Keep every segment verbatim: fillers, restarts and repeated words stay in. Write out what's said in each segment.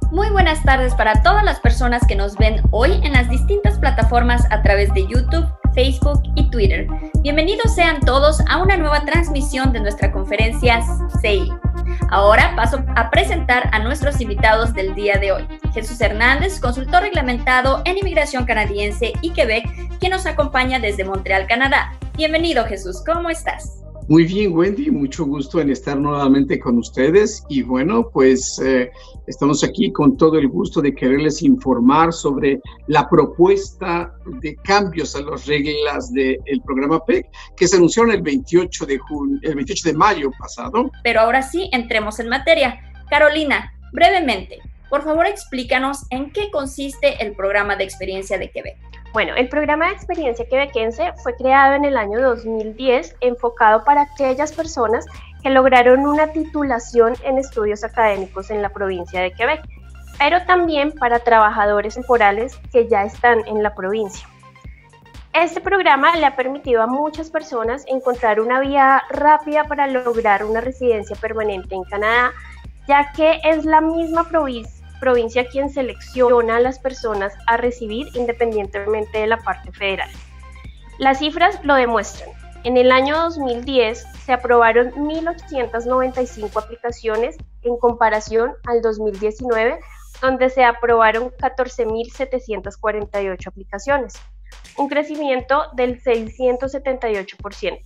Muy buenas tardes para todas las personas que nos ven hoy en las distintas plataformas a través de YouTube, Facebook y Twitter. Bienvenidos sean todos a una nueva transmisión de nuestra conferencia C I. Ahora paso a presentar a nuestros invitados del día de hoy. Jesús Hernández, consultor reglamentado en inmigración canadiense y Quebec, quien nos acompaña desde Montreal, Canadá. Bienvenido, Jesús, ¿cómo estás? Muy bien, Wendy, mucho gusto en estar nuevamente con ustedes y bueno, pues eh, estamos aquí con todo el gusto de quererles informar sobre la propuesta de cambios a las reglas del programa P E C que se anunciaron el veintiocho de junio, el veintiocho de mayo pasado. Pero ahora sí, entremos en materia. Carolina, brevemente, por favor explícanos en qué consiste el programa de experiencia de Quebec. Bueno, el programa de experiencia quebequense fue creado en el año dos mil diez, enfocado para aquellas personas que lograron una titulación en estudios académicos en la provincia de Quebec, pero también para trabajadores temporales que ya están en la provincia. Este programa le ha permitido a muchas personas encontrar una vía rápida para lograr una residencia permanente en Canadá, ya que es la misma provincia provincia quien selecciona a las personas a recibir independientemente de la parte federal. Las cifras lo demuestran. En el año dos mil diez se aprobaron mil ochocientas noventa y cinco aplicaciones en comparación al dos mil diecinueve, donde se aprobaron catorce mil setecientas cuarenta y ocho aplicaciones, un crecimiento del seiscientos setenta y ocho por ciento.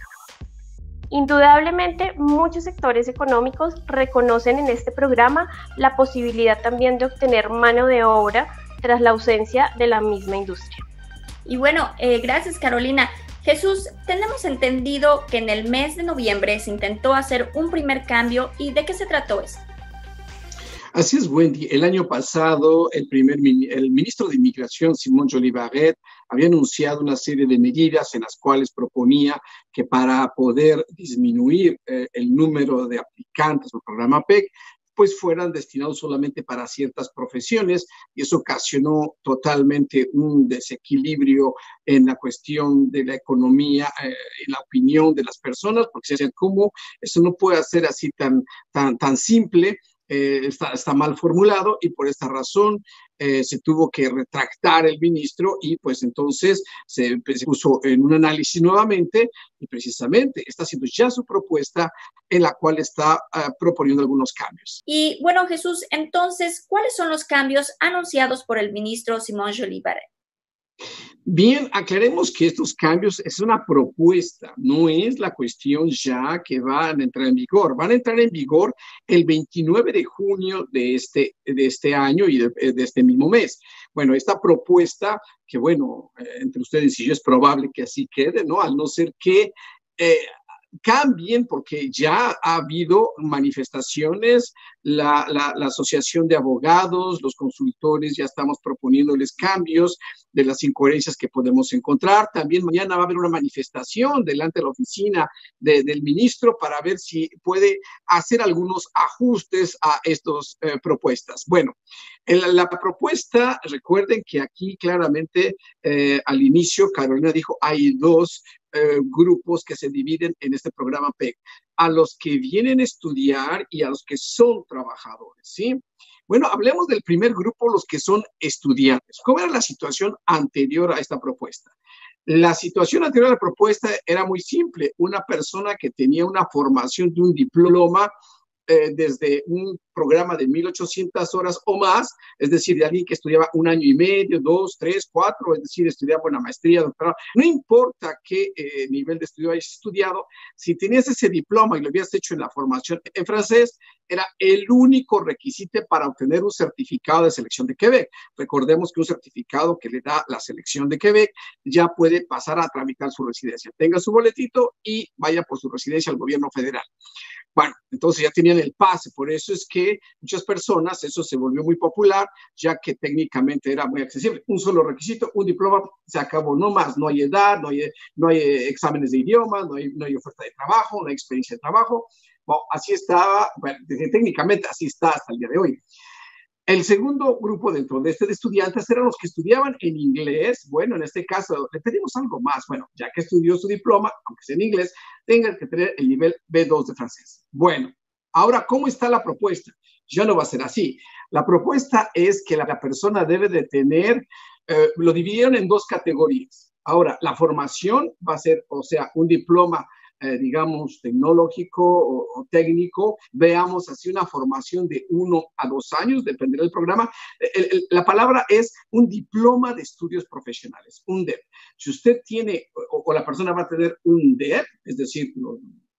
Indudablemente, muchos sectores económicos reconocen en este programa la posibilidad también de obtener mano de obra tras la ausencia de la misma industria. Y bueno, eh, gracias Carolina. Jesús, tenemos entendido que en el mes de noviembre se intentó hacer un primer cambio. ¿Y de qué se trató eso? Así es, Wendy. El año pasado, el, primer, el ministro de Inmigración, Simon Joly Barrette, había anunciado una serie de medidas en las cuales proponía que para poder disminuir eh, el número de aplicantes al programa P E C, pues fueran destinados solamente para ciertas profesiones, y eso ocasionó totalmente un desequilibrio en la cuestión de la economía, eh, en la opinión de las personas, porque se decían, ¿cómo? Eso no puede ser así tan, tan, tan simple. Eh, está, está mal formulado y por esta razón eh, se tuvo que retractar el ministro y pues entonces se, se puso en un análisis nuevamente y precisamente está haciendo ya su propuesta en la cual está uh, proponiendo algunos cambios. Y bueno, Jesús, entonces, ¿cuáles son los cambios anunciados por el ministro Simon Joly Barrette? Bien, aclaremos que estos cambios es una propuesta, no es la cuestión ya que van a entrar en vigor. Van a entrar en vigor el veintinueve de junio de este, de este año y de, de este mismo mes. Bueno, esta propuesta, que bueno, entre ustedes y yo es probable que así quede, ¿no? Al no ser que eh, cambien, porque ya ha habido manifestaciones, la, la, la Asociación de Abogados, los consultores, ya estamos proponiéndoles cambios de las incoherencias que podemos encontrar. También mañana va a haber una manifestación delante de la oficina de, del ministro para ver si puede hacer algunos ajustes a estas eh, propuestas. Bueno, en la propuesta, recuerden que aquí claramente eh, al inicio Carolina dijo, hay dos Eh, grupos que se dividen en este programa P E C, a los que vienen a estudiar y a los que son trabajadores, ¿sí? Bueno, hablemos del primer grupo, los que son estudiantes. ¿Cómo era la situación anterior a esta propuesta? La situación anterior a la propuesta era muy simple. Una persona que tenía una formación de un diploma eh, desde un programa de mil ochocientas horas o más, es decir, de alguien que estudiaba un año y medio, dos, tres, cuatro, es decir, estudiaba una maestría, doctorado, no importa qué eh, nivel de estudio hayas estudiado, si tenías ese diploma y lo habías hecho en la formación en francés, era el único requisito para obtener un certificado de selección de Quebec. Recordemos que un certificado que le da la selección de Quebec ya puede pasar a tramitar su residencia. Tenga su boletito y vaya por su residencia al gobierno federal. Bueno, entonces ya tenían el pase, por eso es que muchas personas, eso se volvió muy popular, ya que técnicamente era muy accesible. Un solo requisito, un diploma, se acabó, no más, no hay edad, no hay, no hay exámenes de idioma, no hay, no hay oferta de trabajo, no hay experiencia de trabajo. Bueno, así estaba, bueno, técnicamente así está hasta el día de hoy. El segundo grupo dentro de este de estudiantes eran los que estudiaban en inglés. Bueno, en este caso le pedimos algo más. Bueno, ya que estudió su diploma, aunque sea en inglés, tengan que tener el nivel B dos de francés. Bueno, ahora, ¿cómo está la propuesta? ya no va a ser así. La propuesta es que la, la persona debe de tener, eh, lo dividieron en dos categorías. Ahora, la formación va a ser, o sea, un diploma, eh, digamos, tecnológico o, o técnico, veamos así una formación de uno a dos años, dependerá del programa. El, el, la palabra es un diploma de estudios profesionales, un D E P. Si usted tiene, o, o la persona va a tener un D E P, es decir, no,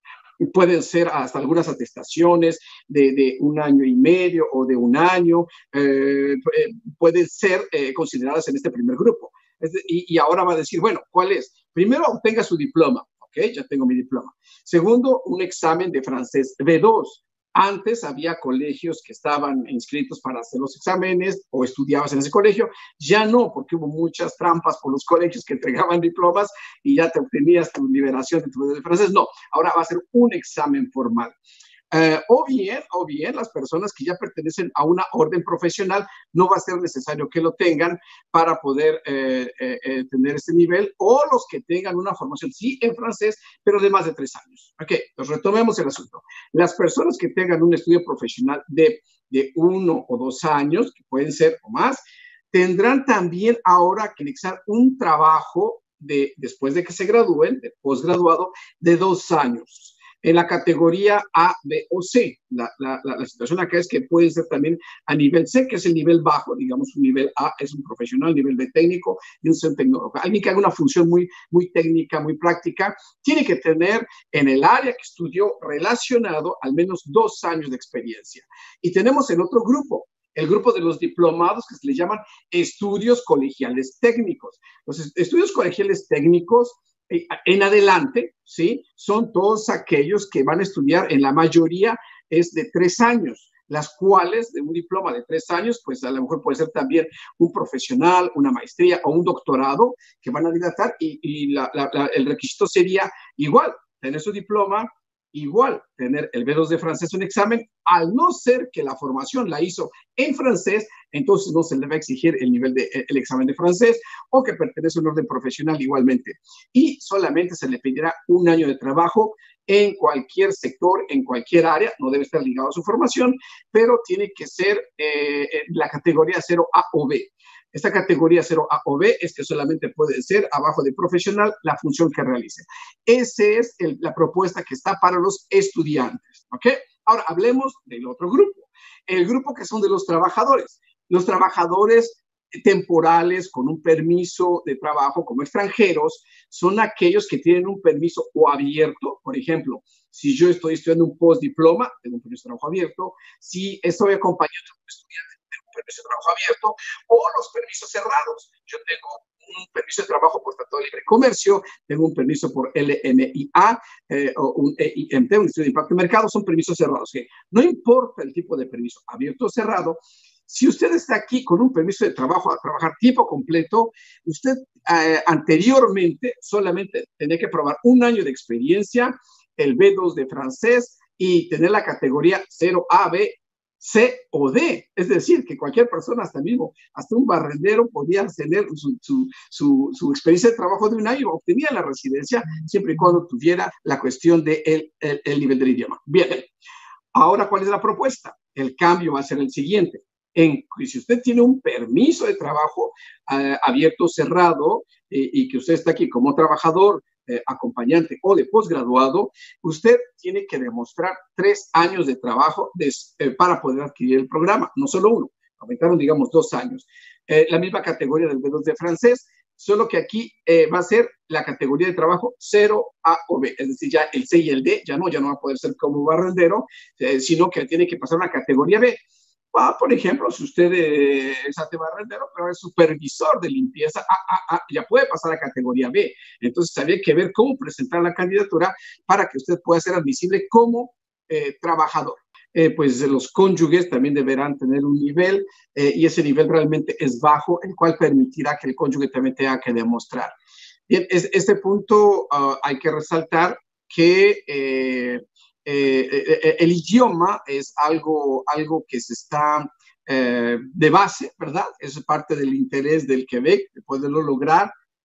pueden ser hasta algunas atestaciones de, de un año y medio o de un año, eh, pueden ser eh, consideradas en este primer grupo. Es de, y, y ahora va a decir, bueno, ¿cuál es? Primero, obtenga su diploma. Ok, ya tengo mi diploma. Segundo, un examen de francés B dos. Antes había colegios que estaban inscritos para hacer los exámenes o estudiabas en ese colegio. Ya no, porque hubo muchas trampas por los colegios que entregaban diplomas y ya te obtenías tu liberación de tu de francés. No, ahora va a ser un examen formal. Uh, o bien, o bien, las personas que ya pertenecen a una orden profesional, no va a ser necesario que lo tengan para poder eh, eh, eh, tener este nivel, o los que tengan una formación, sí, en francés, pero de más de tres años. Ok, pues retomemos el asunto. Las personas que tengan un estudio profesional de, de uno o dos años, que pueden ser o más, tendrán también ahora que realizar un trabajo de, después de que se gradúen, de posgraduado, de dos años. En la categoría A, B o C. La, la, la, la situación acá es que puede ser también a nivel C, que es el nivel bajo, digamos, un nivel A es un profesional, nivel B técnico y un C tecnólogo. Alguien que haga una función muy, muy técnica, muy práctica, tiene que tener en el área que estudió relacionado al menos dos años de experiencia. Y tenemos el otro grupo, el grupo de los diplomados, que se le llaman estudios colegiales técnicos. Los estudios colegiales técnicos en adelante, ¿sí? Son todos aquellos que van a estudiar, en la mayoría es de tres años, las cuales de un diploma de tres años, pues a lo mejor puede ser también un profesional, una maestría o un doctorado que van a dilatar y, y la, la, la, el requisito sería igual, tener su diploma, igual tener el B dos de francés, un examen, al no ser que la formación la hizo en francés, entonces no se le va a exigir el nivel de el examen de francés o que pertenece a un orden profesional igualmente. Y solamente se le pedirá un año de trabajo en cualquier sector, en cualquier área, no debe estar ligado a su formación, pero tiene que ser eh, la categoría cero A o B. Esta categoría cero A o B es que solamente puede ser abajo de profesional la función que realice. Esa es el, la propuesta que está para los estudiantes. ¿Ok? Ahora hablemos del otro grupo. El grupo que son de los trabajadores. Los trabajadores temporales con un permiso de trabajo como extranjeros son aquellos que tienen un permiso o abierto. Por ejemplo, si yo estoy estudiando un postdiploma, tengo un permiso de trabajo abierto. Si estoy acompañando a un estudiante, tengo un permiso de trabajo abierto. O los permisos cerrados. Yo tengo un permiso de trabajo por Tratado de Libre Comercio, tengo un permiso por L M I A eh, o un E I M T, un estudio de impacto de mercado, son permisos cerrados. Que no importa el tipo de permiso, abierto o cerrado, si usted está aquí con un permiso de trabajo a trabajar tiempo completo, usted eh, anteriormente solamente tenía que probar un año de experiencia, el B dos de francés y tener la categoría cero A, B, C o D. Es decir, que cualquier persona, hasta mismo, hasta un barrendero, podía tener su, su, su, su experiencia de trabajo de un año, obtenía la residencia, siempre y cuando tuviera la cuestión del de el, el nivel del idioma. Bien, ahora, ¿cuál es la propuesta? El cambio va a ser el siguiente. En, si usted tiene un permiso de trabajo eh, abierto o cerrado eh, y que usted está aquí como trabajador, eh, acompañante o de posgraduado, usted tiene que demostrar tres años de trabajo de, eh, para poder adquirir el programa, no solo uno, aumentaron, digamos, dos años. Eh, la misma categoría del B dos de francés, solo que aquí eh, va a ser la categoría de trabajo cero A o B, es decir, ya el C y el D ya no, ya no va a poder ser como barrendero, eh, sino que tiene que pasar a una categoría B. Ah, por ejemplo, si usted eh, es barrendero, pero es supervisor de limpieza, ah, ah, ah, ya puede pasar a categoría B. Entonces, habría que ver cómo presentar la candidatura para que usted pueda ser admisible como eh, trabajador. Eh, pues los cónyuges también deberán tener un nivel eh, y ese nivel realmente es bajo, el cual permitirá que el cónyuge también tenga que demostrar. Bien, es, este punto uh, hay que resaltar que eh, Eh, eh, el idioma es algo, algo que se está eh, de base, ¿verdad? Es parte del interés del Quebec, de poderlo lograr.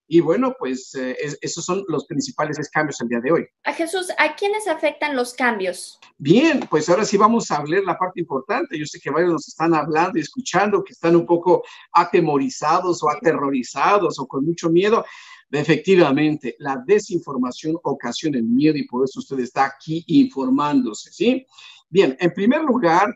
Y bueno, pues eh, es, esos son los principales cambios el día de hoy. A Jesús, ¿a quiénes afectan los cambios? Bien, pues ahora sí vamos a hablar la parte importante. Yo sé que varios nos están hablando y escuchando, que están un poco atemorizados o aterrorizados o con mucho miedo. Efectivamente, la desinformación ocasiona el miedo y por eso usted está aquí informándose, ¿sí? Bien, en primer lugar,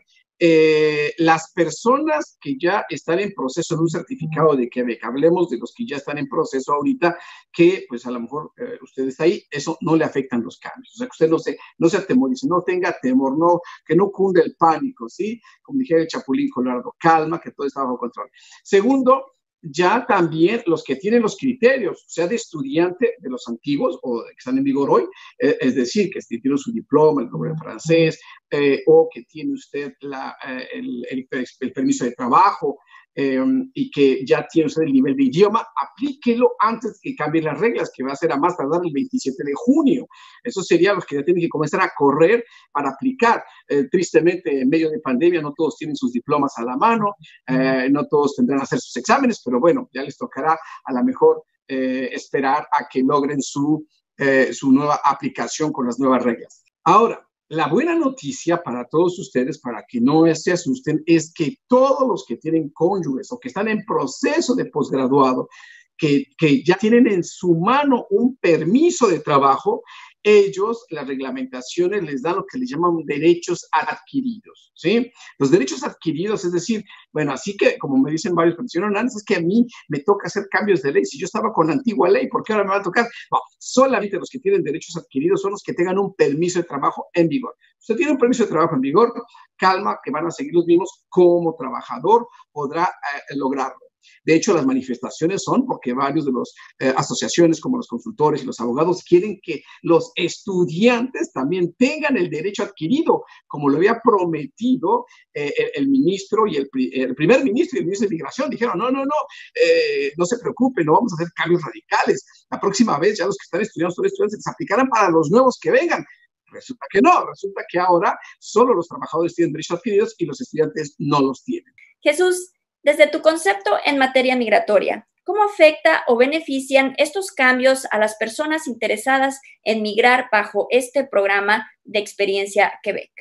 eh, las personas que ya están en proceso de un certificado de Quebec, hablemos de los que ya están en proceso ahorita, que pues a lo mejor eh, usted está ahí, eso no le afectan los cambios. O sea, que usted no se, no se atemorice, no tenga temor, no, que no cunde el pánico, ¿sí? Como dijera el Chapulín Colorado, calma, que todo está bajo control. Segundo, ya también los que tienen los criterios, sea de estudiante de los antiguos o de que están en vigor hoy, eh, es decir, que tiene su diploma, el nombre francés, eh, o que tiene usted la, eh, el, el, el permiso de trabajo eh, y que ya tiene usted el nivel de idioma, aplíquelo antes de que cambien las reglas, que va a ser a más tardar el veintisiete de junio. Eso sería los que ya tienen que comenzar a correr para aplicar. Eh, tristemente, en medio de pandemia, no todos tienen sus diplomas a la mano, eh, no todos tendrán que hacer sus exámenes, pero bueno, ya les tocará a lo mejor eh, esperar a que logren su, eh, su nueva aplicación con las nuevas reglas. Ahora, la buena noticia para todos ustedes, para que no se asusten, es que todos los que tienen cónyuges o que están en proceso de posgraduado, que, que ya tienen en su mano un permiso de trabajo, ellos, las reglamentaciones les dan lo que les llaman derechos adquiridos, ¿sí? Los derechos adquiridos, es decir, bueno, así que, como me dicen varios profesionales, es que a mí me toca hacer cambios de ley. Si yo estaba con la antigua ley, ¿por qué ahora me va a tocar? No, solamente los que tienen derechos adquiridos son los que tengan un permiso de trabajo en vigor. Usted tiene un permiso de trabajo en vigor, calma, que van a seguir los mismos, como trabajador podrá eh, lograrlo. De hecho, las manifestaciones son porque varios de las eh, asociaciones, como los consultores y los abogados, quieren que los estudiantes también tengan el derecho adquirido, como lo había prometido eh, el, el ministro y el, el primer ministro y el ministro de Migración. Dijeron, no, no, no, eh, no se preocupen, no vamos a hacer cambios radicales. La próxima vez ya los que están estudiando, son estudiantes, se aplicarán para los nuevos que vengan. Resulta que no, resulta que ahora solo los trabajadores tienen derechos adquiridos y los estudiantes no los tienen. Jesús, desde tu concepto en materia migratoria, ¿cómo afecta o benefician estos cambios a las personas interesadas en migrar bajo este programa de Experiencia Quebec?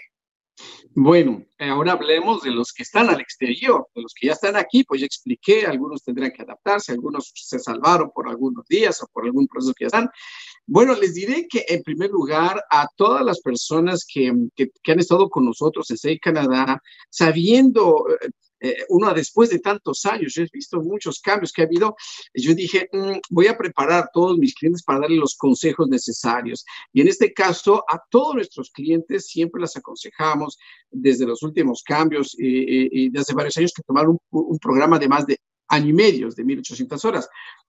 Bueno, ahora hablemos de los que están al exterior, de los que ya están aquí, pues ya expliqué, algunos tendrán que adaptarse, algunos se salvaron por algunos días o por algún proceso que ya están. Bueno, les diré que en primer lugar a todas las personas que, que, que han estado con nosotros en C I Canadá, sabiendo... Eh, uno después de tantos años, yo he visto muchos cambios que ha habido, yo dije, mmm, voy a preparar a todos mis clientes para darles los consejos necesarios. Y en este caso, a todos nuestros clientes siempre les aconsejamos, desde los últimos cambios y, y, y desde varios años, que tomaron un, un programa de más de año y medio, de mil ochocientas horas.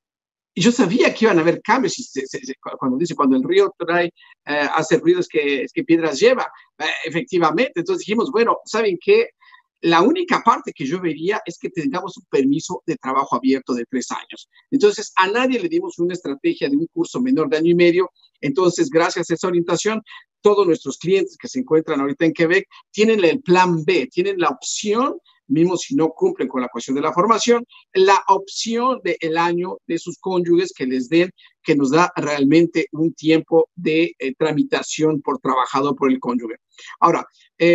Y yo sabía que iban a haber cambios, y se, se, se, cuando dice, cuando el río trae, eh, hace ruido, es que, es que piedras lleva, eh, efectivamente. Entonces dijimos, bueno, ¿saben qué? La única parte que yo vería es que tengamos un permiso de trabajo abierto de tres años. Entonces, a nadie le dimos una estrategia de un curso menor de año y medio. Entonces, gracias a esa orientación, todos nuestros clientes que se encuentran ahorita en Quebec tienen el plan B, tienen la opción, mismo si no cumplen con la cuestión de la formación, la opción del año de sus cónyuges que les den, que nos da realmente un tiempo de eh, tramitación por trabajador por el cónyuge. Ahora,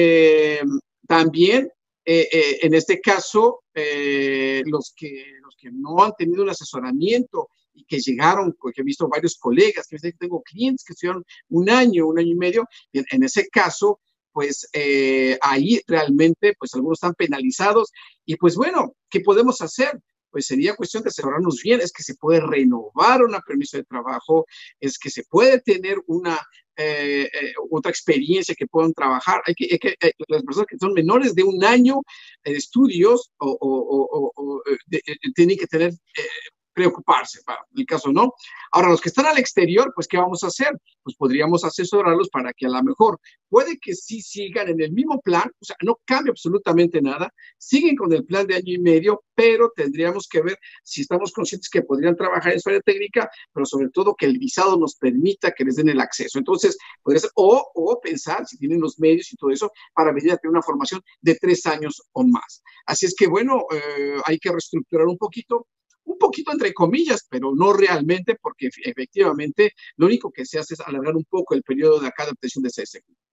eh, también, Eh, eh, en este caso, eh, los, que, los que no han tenido un asesoramiento y que llegaron, porque he visto varios colegas, que tengo clientes que estuvieron un año, un año y medio, en, en ese caso, pues eh, ahí realmente, pues algunos están penalizados y pues bueno, ¿qué podemos hacer? Pues sería cuestión de asesorarnos bien, es que se puede renovar un permiso de trabajo, es que se puede tener una eh, eh, otra experiencia que puedan trabajar. Hay que, hay que eh, las personas que son menores de un año de estudios o, o, o, o de, de, tienen que tener eh, preocuparse, para el caso no. Ahora, los que están al exterior, pues, ¿qué vamos a hacer? Pues podríamos asesorarlos para que a lo mejor puede que sí sigan en el mismo plan, o sea, no cambia absolutamente nada, siguen con el plan de año y medio, pero tendríamos que ver si estamos conscientes que podrían trabajar en su área técnica, pero sobre todo que el visado nos permita que les den el acceso. Entonces, podría ser, o, o pensar si tienen los medios y todo eso, para venir a tener una formación de tres años o más. Así es que, bueno, eh, hay que reestructurar un poquito, un poquito entre comillas, pero no realmente, porque efectivamente lo único que se hace es alargar un poco el periodo de acá de obtención de C S Q.